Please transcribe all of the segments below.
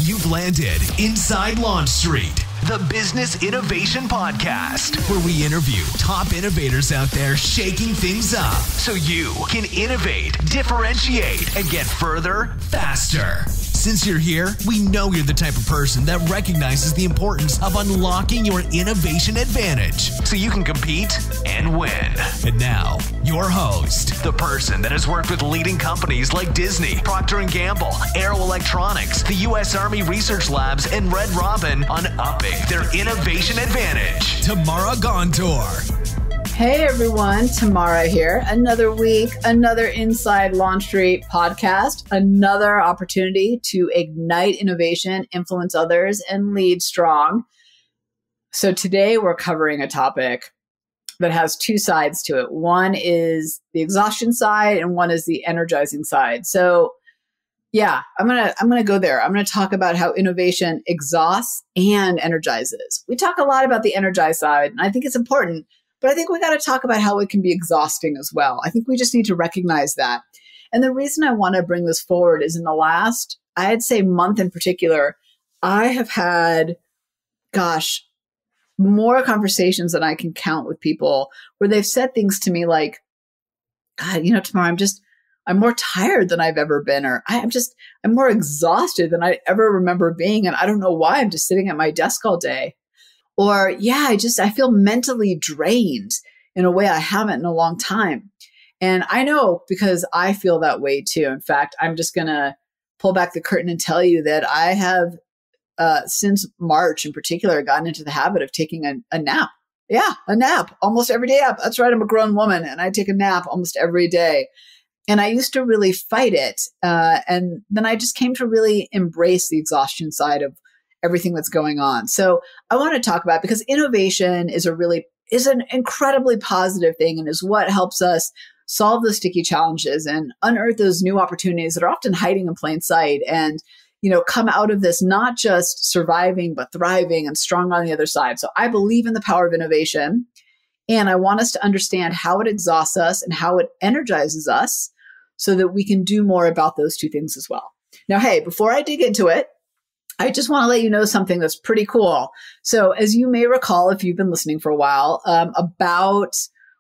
You've landed inside Launch Street, the Business Innovation Podcast, where we interview top innovators out there shaking things up so you can innovate, differentiate, and get further faster. Since you're here, we know you're the type of person that recognizes the importance of unlocking your innovation advantage so you can compete and win. And now, your host, the person that has worked with leading companies like Disney, Procter & Gamble, Aero Electronics, the U.S. Army Research Labs, and Red Robin on upping their innovation advantage. Tamara Gontor. Hey everyone, Tamara here. Another week, another Inside Launch Street podcast, another opportunity to ignite innovation, influence others, and lead strong. So today we're covering a topic that has two sides to it. One is the exhaustion side and one is the energizing side. So yeah, I'm gonna go there. I'm gonna talk about how innovation exhausts and energizes. We talk a lot about the energized side, and I think it's important. But I think we got to talk about how it can be exhausting as well. I think we just need to recognize that. And the reason I want to bring this forward is in the last, I'd say month in particular, I have had, more conversations than I can count with people where they've said things to me like, God, Tamara, I'm more tired than I've ever been, or I'm more exhausted than I ever remember being. And I don't know why I'm just sitting at my desk all day. Or, I feel mentally drained in a way I haven't in a long time. And I know because I feel that way too. In fact, I'm just going to pull back the curtain and tell you that I have, since March in particular, gotten into the habit of taking a nap. Yeah, a nap almost every day. That's right. I'm a grown woman and I take a nap almost every day. And I used to really fight it. And then I just came to really embrace the exhaustion side of everything that's going on. So I want to talk about, because innovation is an incredibly positive thing and is what helps us solve the sticky challenges and unearth those new opportunities that are often hiding in plain sight and, come out of this not just surviving, but thriving and strong on the other side. So I believe in the power of innovation, and I want us to understand how it exhausts us and how it energizes us so that we can do more about those two things as well. Now, hey, before I dig into it, I just want to let you know something that's pretty cool. So as you may recall, if you've been listening for a while, about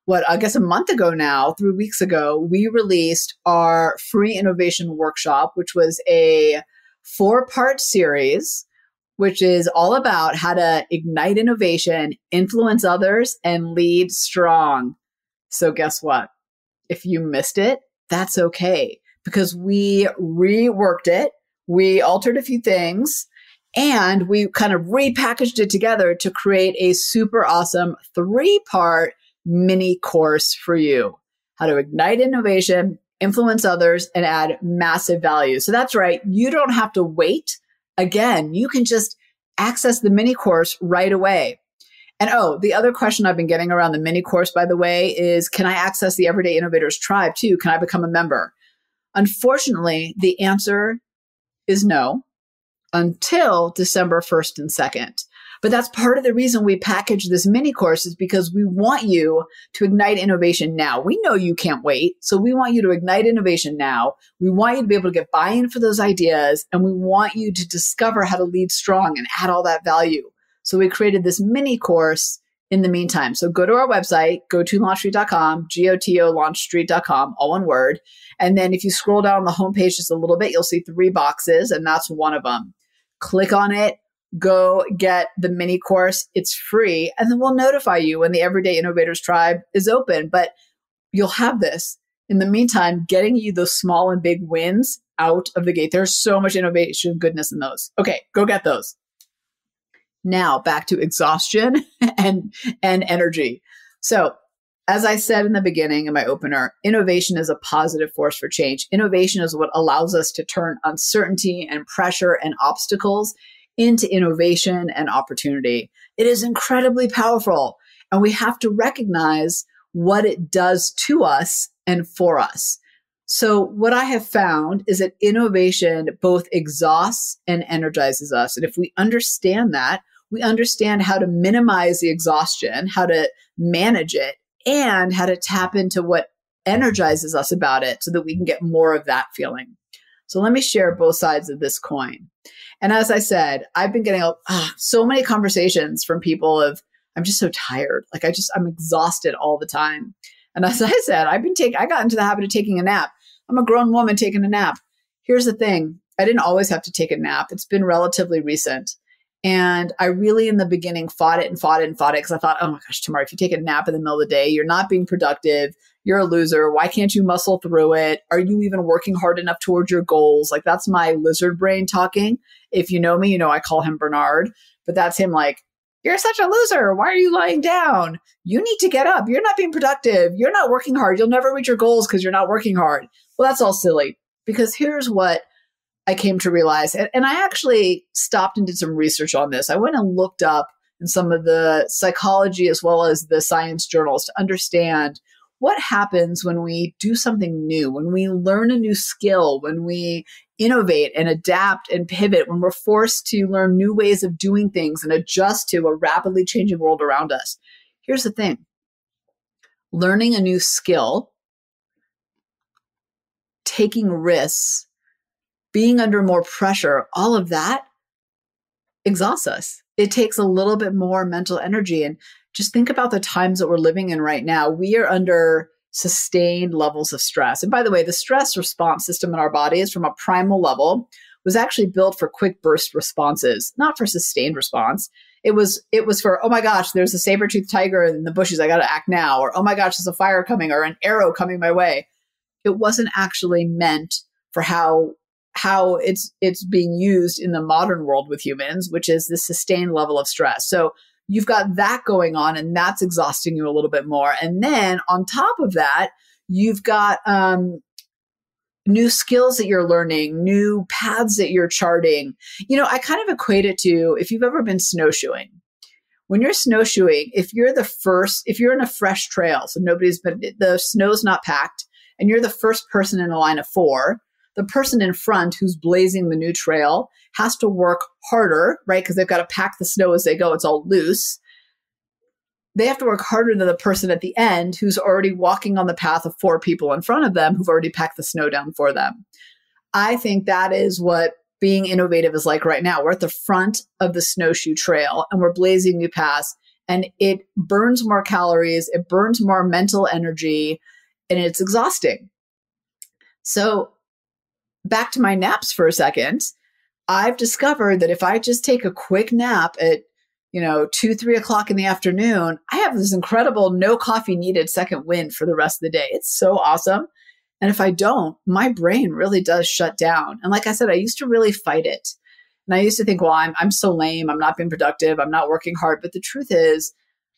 a month ago now, 3 weeks ago, we released our free innovation workshop, which was a 4-part series, which is all about how to ignite innovation, influence others, and lead strong. So guess what? If you missed it, that's okay, because we reworked it. We altered a few things and we kind of repackaged it together to create a super awesome 3-part mini course for you. How to ignite innovation, influence others, and add massive value. So that's right. You don't have to wait. Again, you can just access the mini course right away. And the other question I've been getting around the mini course, by the way, is can I access the Everyday Innovators Tribe too? Can I become a member? Unfortunately, the answer is no until December 1st and 2nd. But that's part of the reason we package this mini course, is because we want you to ignite innovation now. We know you can't wait. So we want you to ignite innovation now. We want you to be able to get buy-in for those ideas. And we want you to discover how to lead strong and add all that value. So we created this mini course in the meantime. So go to our website, go to launchstreet.com, GOTO launchstreet.com, all one word. And then if you scroll down the homepage just a little bit, you'll see 3 boxes, and that's one of them. Click on it, go get the mini course. It's free. And then we'll notify you when the Everyday Innovators Tribe is open. But you'll have this. In the meantime, getting you those small and big wins out of the gate. There's so much innovation goodness in those. Okay, go get those. Now back to exhaustion and energy. So as I said in the beginning in my opener, innovation is a positive force for change. Innovation is what allows us to turn uncertainty and pressure and obstacles into innovation and opportunity. It is incredibly powerful, and we have to recognize what it does to us and for us. So what I have found is that innovation both exhausts and energizes us. And if we understand that, we understand how to minimize the exhaustion, how to manage it, and how to tap into what energizes us about it so that we can get more of that feeling. So let me share both sides of this coin. And as I said, I've been getting so many conversations from people of, I'm just so tired. Like I'm exhausted all the time. And as I said, I got into the habit of taking a nap. I'm a grown woman taking a nap. Here's the thing. I didn't always have to take a nap. It's been relatively recent. And I really, in the beginning, fought it because I thought, oh my gosh, Tamara, if you take a nap in the middle of the day, you're not being productive. You're a loser. Why can't you muscle through it? Are you even working hard enough towards your goals? Like, that's my lizard brain talking. If you know me, you know I call him Bernard, but that's him like, you're such a loser. Why are you lying down? You need to get up. You're not being productive. You're not working hard. You'll never reach your goals because you're not working hard. Well, that's all silly, because here's what I came to realize. And I actually stopped and did some research on this. I went and looked up in some of the psychology as well as the science journals to understand what happens when we do something new, when we learn a new skill, when we innovate and adapt and pivot, when we're forced to learn new ways of doing things and adjust to a rapidly changing world around us. Here's the thing. Learning a new skill, taking risks, being under more pressure, all of that exhausts us. It takes a little bit more mental energy. And just think about the times that we're living in right now. We are under sustained levels of stress. And by the way, the stress response system in our bodies from a primal level was actually built for quick burst responses, not for sustained response. It was for, oh my gosh, there's a saber-toothed tiger in the bushes. I got to act now. Or, oh my gosh, there's a fire coming or an arrow coming my way. It wasn't actually meant for how it's being used in the modern world with humans, which is this sustained level of stress. So you've got that going on, and that's exhausting you a little bit more. And then on top of that, you've got new skills that you're learning, new paths that you're charting. You know, I kind of equate it to if you've ever been snowshoeing. When you're snowshoeing, if you're in a fresh trail, so the snow's not packed, and you're the first person in a line of 4, the person in front who's blazing the new trail has to work harder, right? Because they've got to pack the snow as they go. It's all loose. They have to work harder than the person at the end who's already walking on the path of 4 people in front of them who've already packed the snow down for them. I think that is what being innovative is like right now. We're at the front of the snowshoe trail and we're blazing new paths, and it burns more calories, it burns more mental energy, and it's exhausting. So back to my naps for a second. I've discovered that if I just take a quick nap at, 2-3 o'clock in the afternoon, I have this incredible no coffee needed second wind for the rest of the day. It's so awesome. And if I don't, my brain really does shut down. And like I said, I used to really fight it. And I used to think, well, I'm so lame. I'm not being productive. I'm not working hard. But the truth is,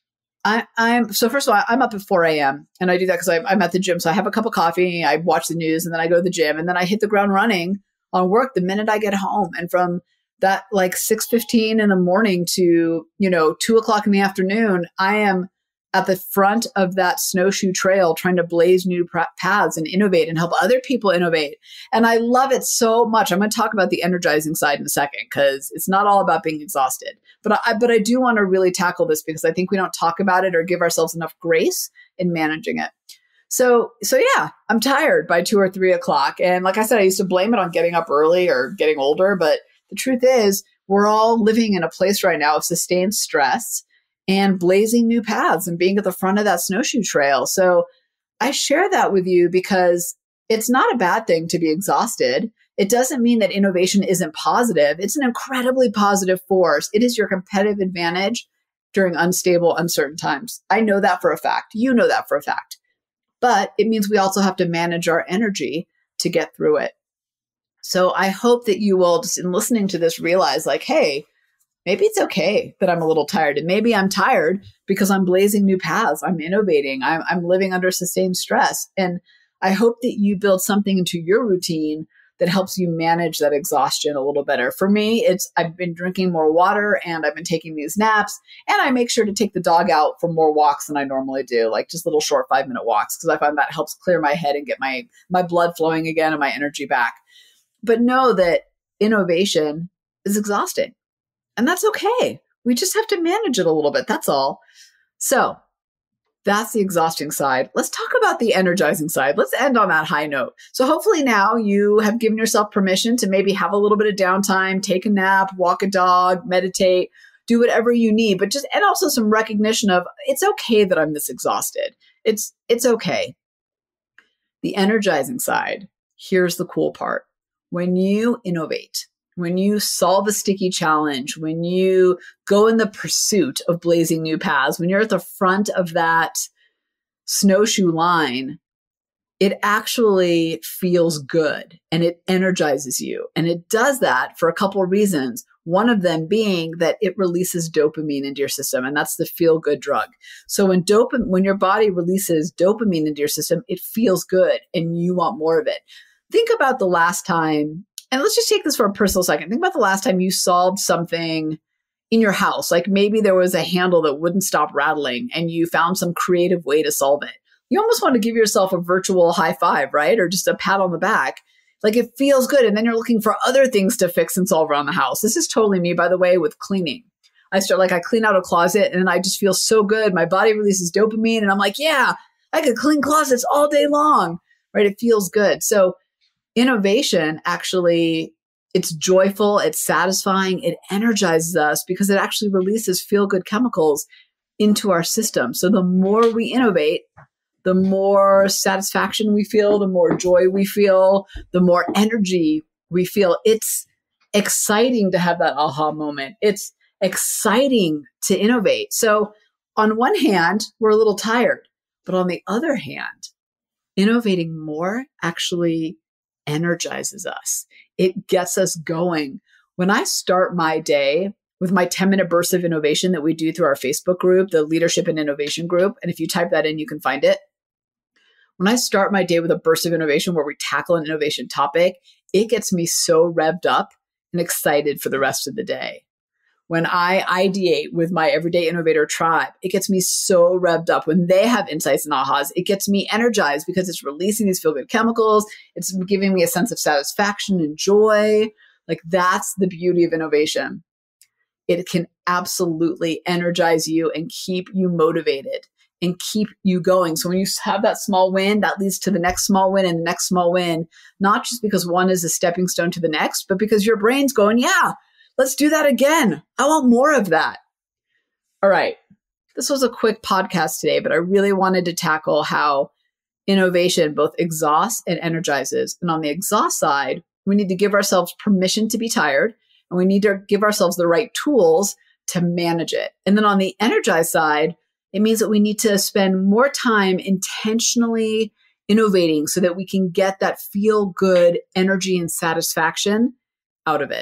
so first of all, I'm up at 4 a.m. and I do that because I'm at the gym. So I have a cup of coffee, I watch the news, and then I go to the gym, and then I hit the ground running on work the minute I get home. And from that like 6:15 in the morning to, 2 o'clock in the afternoon, I am at the front of that snowshoe trail trying to blaze new paths and innovate and help other people innovate. And I love it so much. I'm going to talk about the energizing side in a second because it's not all about being exhausted. But I do want to really tackle this because I think we don't talk about it or give ourselves enough grace in managing it. So yeah, I'm tired by 2 or 3 o'clock. And like I said, I used to blame it on getting up early or getting older. But the truth is, we're all living in a place right now of sustained stress and blazing new paths and being at the front of that snowshoe trail. So I share that with you because it's not a bad thing to be exhausted. It doesn't mean that innovation isn't positive. It's an incredibly positive force. It is your competitive advantage during unstable, uncertain times. I know that for a fact. You know that for a fact. But it means we also have to manage our energy to get through it. So I hope that you will, just in listening to this, realize like, hey, maybe it's okay that I'm a little tired. And maybe I'm tired because I'm blazing new paths. I'm innovating. I'm living under sustained stress. And I hope that you build something into your routine that helps you manage that exhaustion a little better. For me, I've been drinking more water and I've been taking these naps, and I make sure to take the dog out for more walks than I normally do, like just little short 5-minute walks, because I find that helps clear my head and get my blood flowing again and my energy back. But know that innovation is exhausting. And that's okay. We just have to manage it a little bit. That's all. So that's the exhausting side. Let's talk about the energizing side. Let's end on that high note. So hopefully now you have given yourself permission to maybe have a little bit of downtime, take a nap, walk a dog, meditate, do whatever you need, but and also some recognition of it's okay that I'm this exhausted. It's okay. The energizing side, here's the cool part. When you innovate, when you solve a sticky challenge, when you go in the pursuit of blazing new paths, when you're at the front of that snowshoe line, it actually feels good and it energizes you. And it does that for a couple of reasons. One of them being that it releases dopamine into your system, and that's the feel-good drug. So when your body releases dopamine into your system, it feels good and you want more of it. Think about the last time, and let's just take this for a personal second. Think about the last time you solved something in your house. Like maybe there was a handle that wouldn't stop rattling and you found some creative way to solve it. You almost want to give yourself a virtual high five, right? Or just a pat on the back. Like it feels good. And then you're looking for other things to fix and solve around the house. This is totally me, by the way, with cleaning. I clean out a closet and I just feel so good. My body releases dopamine and I'm like, yeah, I could clean closets all day long, right? It feels good. So innovation actually, it's joyful, it's satisfying, it energizes us because it actually releases feel-good chemicals into our system. So the more we innovate, the more satisfaction we feel, the more joy we feel, the more energy we feel. It's exciting to have that aha moment. It's exciting to innovate. So on one hand, we're a little tired, but on the other hand, innovating more actually energizes us. It gets us going. When I start my day with my 10-minute burst of innovation that we do through our Facebook group, the Leadership and Innovation group, and if you type that in, you can find it. When I start my day with a burst of innovation where we tackle an innovation topic, it gets me so revved up and excited for the rest of the day. When I ideate with my Everyday Innovator tribe, it gets me so revved up. When they have insights and ahas, it gets me energized because it's releasing these feel-good chemicals. It's giving me a sense of satisfaction and joy. Like that's the beauty of innovation. It can absolutely energize you and keep you motivated and keep you going. So when you have that small win, that leads to the next small win and the next small win, not just because one is a stepping stone to the next, but because your brain's going, yeah, let's do that again. I want more of that. All right. This was a quick podcast today, but I really wanted to tackle how innovation both exhausts and energizes. And on the exhaust side, we need to give ourselves permission to be tired, and we need to give ourselves the right tools to manage it. And then on the energized side, it means that we need to spend more time intentionally innovating so that we can get that feel-good energy and satisfaction out of it.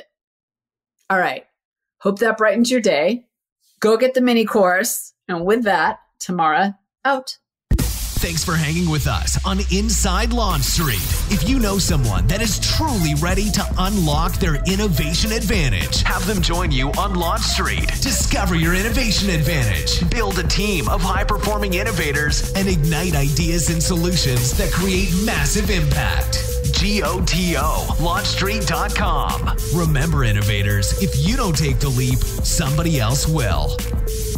All right. Hope that brightens your day. Go get the mini course. And with that, Tamara out. Thanks for hanging with us on Inside Launch Street. If you know someone that is truly ready to unlock their innovation advantage, have them join you on Launch Street. Discover your innovation advantage. Build a team of high-performing innovators and ignite ideas and solutions that create massive impact. GOTO, launchstreet.com. Remember, innovators, if you don't take the leap, somebody else will.